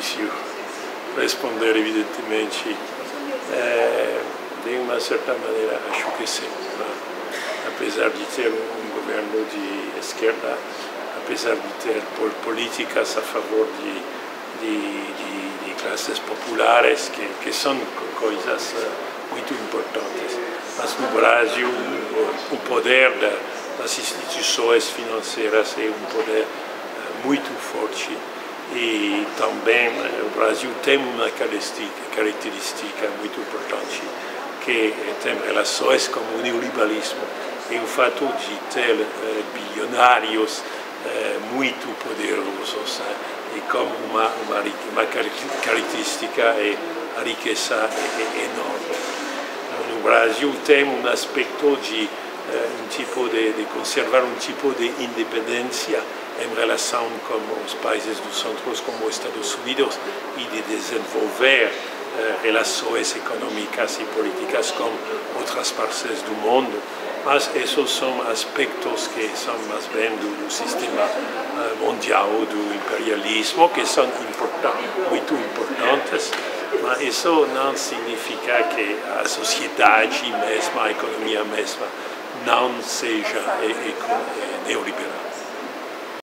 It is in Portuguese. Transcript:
difícil responder, evidentemente. De uma certa maneira, acho que sim. Apesar de ter um governo de esquerda, apesar de ter políticas a favor de classes populares, que são coisas muito importantes. Mas no Brasil, o poder das instituições financeiras é um poder muito forte. E também o Brasil tem uma característica muito importante, que tem relações com o neoliberalismo, e o fato de ter bilionários muito poderosos, e como uma característica é a riqueza enorme. No Brasil tem um aspecto de de conservar um tipo de independência em relação com os países do centro, como os Estados Unidos, e de desenvolver relações econômicas e políticas com outras partes do mundo. Mas esses são aspectos que são mais bem do sistema mundial, do imperialismo, que são muito importantes, mas isso não significa que a sociedade mesma, a economia mesma, não seja neoliberal.